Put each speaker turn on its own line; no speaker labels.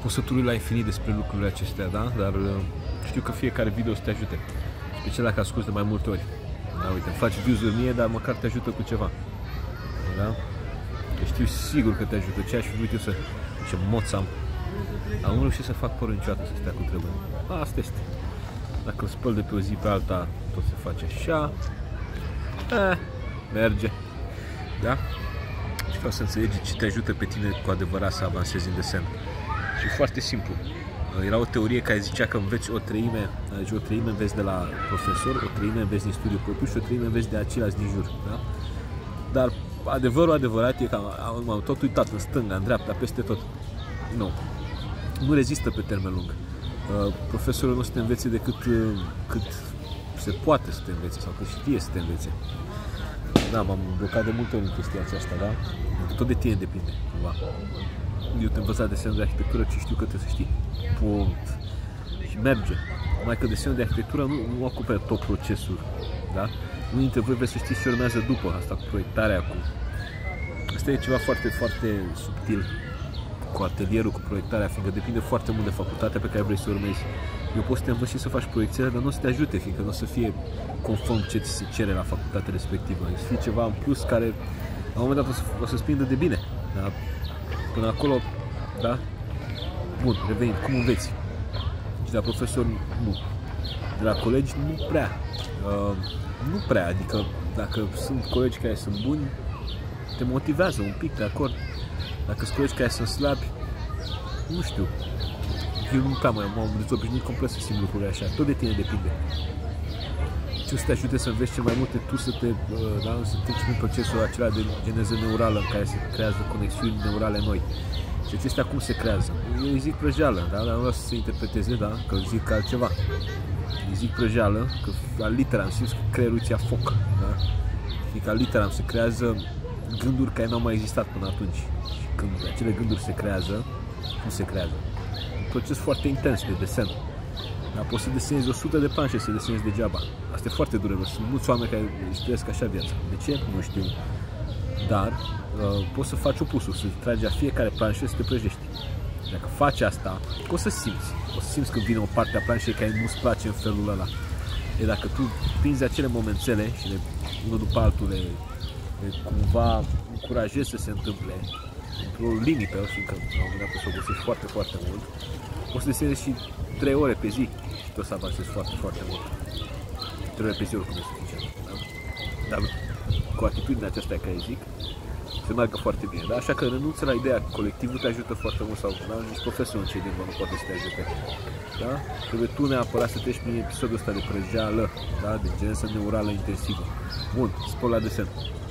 Pot să turui la infinit despre lucrurile acestea, da? Dar știu că fiecare video să te ajute. Special dacă asculti de mai multe ori. Da, uite, îmi faci views-uri mie, dar măcar te ajută cu ceva. Da? Știu sigur că te ajută. Ce aș fi vrut eu să... Ce moț am. Am reușit să fac părul niciodată să stea cu treburi. Asta este. Dacă îl spăl de pe o zi pe alta, tot se face așa. Merge. Da? Și vreau să înțelegi ce te ajută pe tine cu adevărat să avansezi în desen. Și foarte simplu. Era o teorie care zicea că înveți o treime, deci o treime înveți de la profesor, o treime înveți din studiu propriu și o treime înveți de aceiași din jur. Da? Dar adevărul adevărat e că am tot uitat în stânga, în dreapta, peste tot. Nu rezistă pe termen lung. Profesorul nu se te învețe decât cât se poate să te învețe sau cât știe să te învețe. Da, m-am blocat de multe ori în chestia aceasta, da? Tot de tine depinde, cumva. Eu te-am învățat desenul de arhitectură și știu că trebuie să știi. Punct. Și merge. Numai că desenul de arhitectură nu acoperă tot procesul, da? Unii dintre voi vreți să știți ce urmează după asta, cu proiectarea, cu... Asta e ceva foarte, foarte subtil cu atelierul, cu proiectarea, fiindcă depinde foarte mult de facultatea pe care vrei să urmezi. Eu pot să te învăț și să faci proiecțiile, dar nu o să te ajute, fiindcă nu o să fie conform ce ți se cere la facultatea respectivă. O să fie ceva în plus care, la un moment dat, o să-ți prindă de bine. Da? Până acolo, da? Bun, revenind, cum înveți? Și de la profesor, nu. De la colegi, nu prea. Nu prea, adică dacă sunt colegi care sunt buni, te motivează un pic, de acord? Dacă sunt colegi care sunt slabi, nu știu. Eu nu prea m-am dezobișnuit complet să simt lucrurile așa. Tot de tine depinde. Ce o să te ajute să înveți cel mai multe, tu să treci prin procesul acela de geneză neurală în care se creează conexiuni neurale noi. Și acestea cum se creează? Eu îi zic prăjeală, da? Dar nu vreau să se interpreteze, da? Că îi zic altceva. Îi zic prăjeală, că la literam simți că creierul ți-a foc, da? Și ca literam se creează gânduri care n-au mai existat până atunci. Și când acele gânduri se creează, cum se creează? Un proces foarte intens de desen. Dar poți să desenezi 100 de planșe, să desenezi degeaba. Asta e foarte dureros. Sunt mulți oameni care își trăiesc așa viața. De ce? Nu știu. Dar poți să faci opusul, să tragi la fiecare planșă să te prăjești. Dacă faci asta, o să simți. O să simți când vine o parte a planșei care nu-ți place în felul ăla. E dacă tu prinzi acele momențele și unul după altul le cumva încurajezi să se întâmple într-o limită, fiindcă la un moment dat poți să o găsești foarte, foarte mult, o să desenezi și 3 ore pe zi și tu o să avansezi foarte, foarte mult. 3 ore pe zi oricum e suficient. Da? Dar cu atitudinea aceasta care zic, se meargă foarte bine. Da? Așa că renunță la ideea că colectivul te ajută foarte mult sau nici profesorul în cei din urmă nu poate să te ajute. Da? Trebuie tu neapărat să treci prin episodul ăsta de prăjeală, da? De geneză neurală intensivă. Bun, spor la desen.